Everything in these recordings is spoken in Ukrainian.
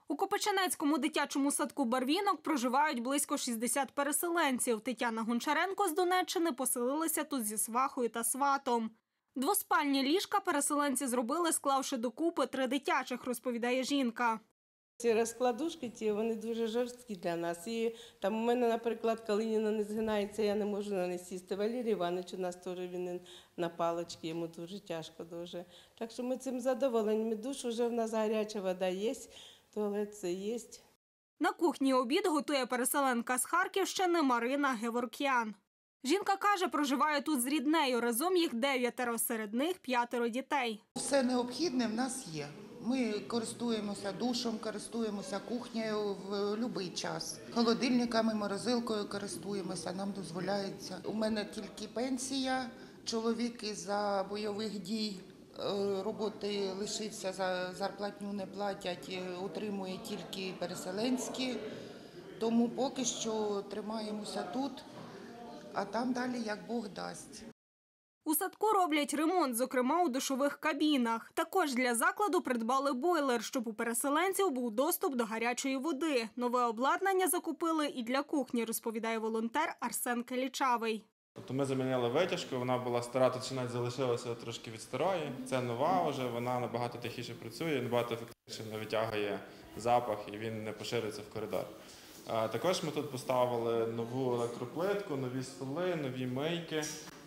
У Копичинецькому дитячому садку «Барвінок» проживають близько 60 переселенців. Тетяна Гончаренко з Донеччини поселилася тут зі свахою та сватом. Двоспальні ліжка переселенці зробили, склавши докупи 3 дитячих, розповідає жінка. Ці розкладушки, вони дуже жорсткі для нас. І там у мене, наприклад, коліно не згинається, я не можу на них сісти. Валерій Іванович у нас теж він на паличці, йому дуже тяжко дуже. Так що ми цим задоволені. Душ вже в нас гаряча вода є, туалет це є. На кухні обід готує переселенка з Харківщини Марина Геворкян. Жінка каже, проживає тут з ріднею. Разом їх 9, серед них 5 дітей. Все необхідне в нас є. Ми користуємося душем, користуємося кухнею в будь-який час. Холодильниками, морозилкою користуємося, нам дозволяється. У мене тільки пенсія, чоловік із-за бойових дій роботи лишився, за зарплатню не платять, утримує тільки переселенські. Тому поки що тримаємося тут, а там далі як Бог дасть. У садку роблять ремонт, зокрема у душових кабінах. Також для закладу придбали бойлер, щоб у переселенців був доступ до гарячої води. Нове обладнання закупили і для кухні, розповідає волонтер Арсен Келічавий. Тобто ми замінили витяжку, вона була стара, тут ще навіть залишилася трошки від старої. Це нова вже, вона набагато тихіше працює, набагато ефективніше не витягує запах і він не поширюється в коридор. Також ми тут поставили нову електроплитку, нові столи, нові мийки.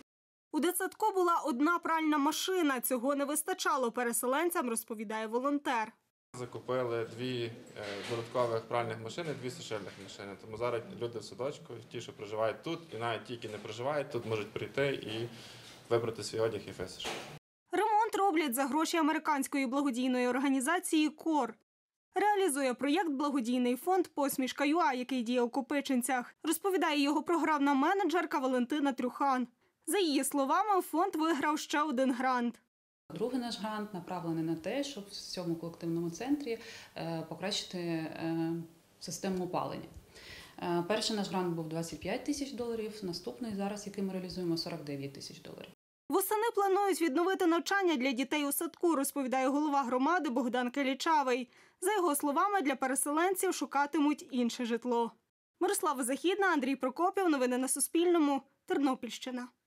У дитсадку була одна пральна машина. Цього не вистачало переселенцям, розповідає волонтер. Закупили 2 додаткових пральних машини, 2 сушильних машини. Тому зараз люди в садочку, ті, що проживають тут, і навіть ті, які не проживають тут, можуть прийти і вибрати свій одяг і висушити. Ремонт роблять за гроші американської благодійної організації «КОР». Реалізує проєкт благодійний фонд «Посмішка.ЮА», який діє у Копичинцях, розповідає його програмна менеджерка Валентина Трюхан. За її словами, фонд виграв ще 1 грант. Другий наш грант направлений на те, щоб в цьому колективному центрі покращити систему опалення. Перший наш грант був $25 тисяч, наступний зараз, який ми реалізуємо, $49 тисяч. Восени планують відновити навчання для дітей у садку, розповідає голова громади Богдан Келічавий. За його словами, для переселенців шукатимуть інше житло. Мирослава Західна, Андрій Прокопів. Новини на Суспільному. Тернопільщина.